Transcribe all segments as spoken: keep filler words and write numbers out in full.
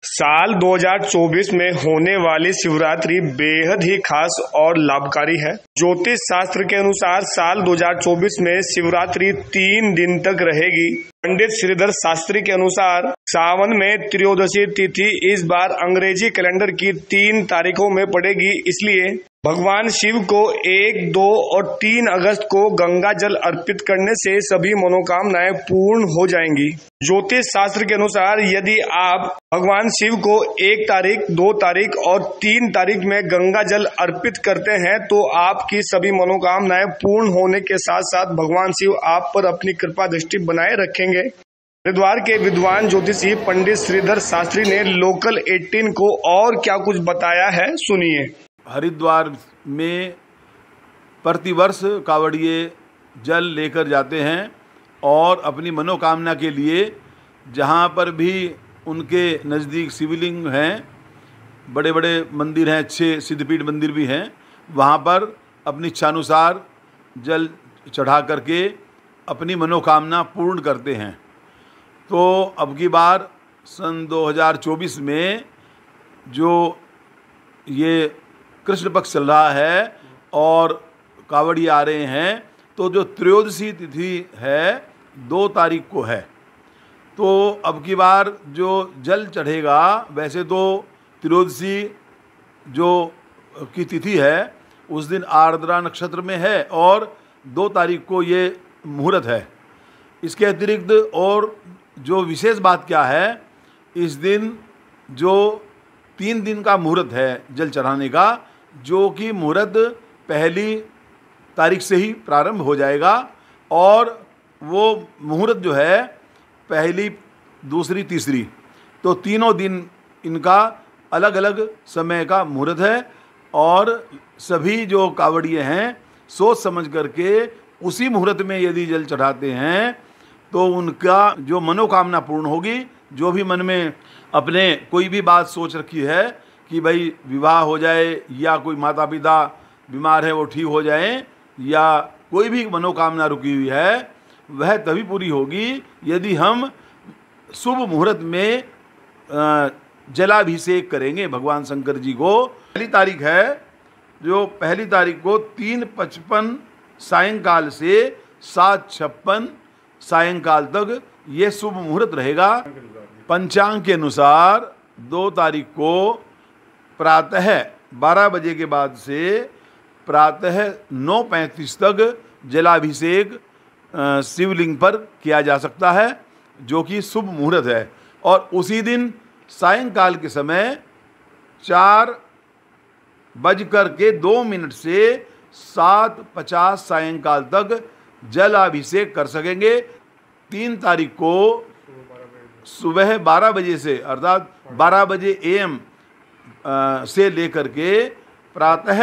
साल दो हज़ार चौबीस में होने वाली शिवरात्रि बेहद ही खास और लाभकारी है। ज्योतिष शास्त्र के अनुसार साल दो हज़ार चौबीस में शिवरात्रि तीन दिन तक रहेगी। पंडित श्रीधर शास्त्री के अनुसार सावन में त्रयोदशी तिथि इस बार अंग्रेजी कैलेंडर की तीन तारीखों में पड़ेगी, इसलिए भगवान शिव को एक, दो और तीन अगस्त को गंगा जल अर्पित करने से सभी मनोकामनाएं पूर्ण हो जाएंगी। ज्योतिष शास्त्र के अनुसार यदि आप भगवान शिव को एक तारीख, दो तारीख और तीन तारीख में गंगा जल अर्पित करते हैं तो आपकी सभी मनोकामनाएं पूर्ण होने के साथ साथ भगवान शिव आप पर अपनी कृपा दृष्टि बनाए रखेंगे। हरिद्वार के विद्वान ज्योतिषी पंडित श्रीधर शास्त्री ने लोकल अठारह को और क्या कुछ बताया है, सुनिए। हरिद्वार में प्रतिवर्ष कांवड़िए जल लेकर जाते हैं और अपनी मनोकामना के लिए जहाँ पर भी उनके नज़दीक शिवलिंग हैं, बड़े बड़े मंदिर हैं, अच्छे सिद्धपीठ मंदिर भी हैं, वहाँ पर अपनी इच्छानुसार जल चढ़ा करके अपनी मनोकामना पूर्ण करते हैं। तो अब की बार सन दो हज़ार चौबीस में जो ये कृष्ण पक्ष चल रहा है और कांवड़ी आ रहे हैं, तो जो त्रयोदशी तिथि है दो तारीख को है। तो अब की बार जो जल चढ़ेगा, वैसे तो त्रयोदशी जो की तिथि है उस दिन आर्द्रा नक्षत्र में है और दो तारीख को ये मुहूर्त है। इसके अतिरिक्त और जो विशेष बात क्या है, इस दिन जो तीन दिन का मुहूर्त है जल चढ़ाने का, जो कि मुहूर्त पहली तारीख से ही प्रारंभ हो जाएगा और वो मुहूर्त जो है पहली, दूसरी, तीसरी, तो तीनों दिन इनका अलग अलग समय का मुहूर्त है। और सभी जो कांवड़िए हैं सोच समझ करके उसी मुहूर्त में यदि जल चढ़ाते हैं तो उनका जो मनोकामना पूर्ण होगी। जो भी मन में अपने कोई भी बात सोच रखी है कि भाई विवाह हो जाए या कोई माता पिता बीमार है वो ठीक हो जाए या कोई भी मनोकामना रुकी हुई है, वह तभी पूरी होगी यदि हम शुभ मुहूर्त में जलाभिषेक करेंगे भगवान शंकर जी को। पहली तारीख है, जो पहली तारीख को तीन पचपन सायंकाल से सात छप्पन सायंकाल तक ये शुभ मुहूर्त रहेगा। पंचांग के अनुसार दो तारीख को प्रातः बारह बजे के बाद से प्रातः नौ पैंतीस तक जलाभिषेक शिवलिंग पर किया जा सकता है, जो कि शुभ मुहूर्त है। और उसी दिन सायंकाल के समय चार बजकर के दो मिनट से सात पचास सायंकाल तक जलाभिषेक कर सकेंगे। तीन तारीख को सुबह बारह बजे से अर्थात बारह बजे एएम से लेकर के प्रातः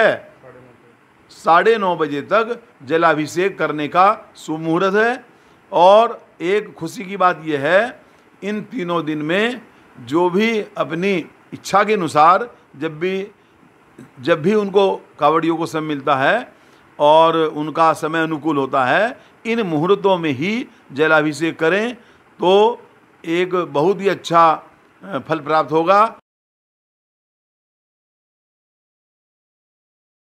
साढ़े नौ बजे तक जलाभिषेक करने का शुभ मुहूर्त है। और एक खुशी की बात यह है, इन तीनों दिन में जो भी अपनी इच्छा के अनुसार जब भी जब भी उनको कांवड़ियों को समय मिलता है और उनका समय अनुकूल होता है, इन मुहूर्तों में ही जलाभिषेक करें तो एक बहुत ही अच्छा फल प्राप्त होगा।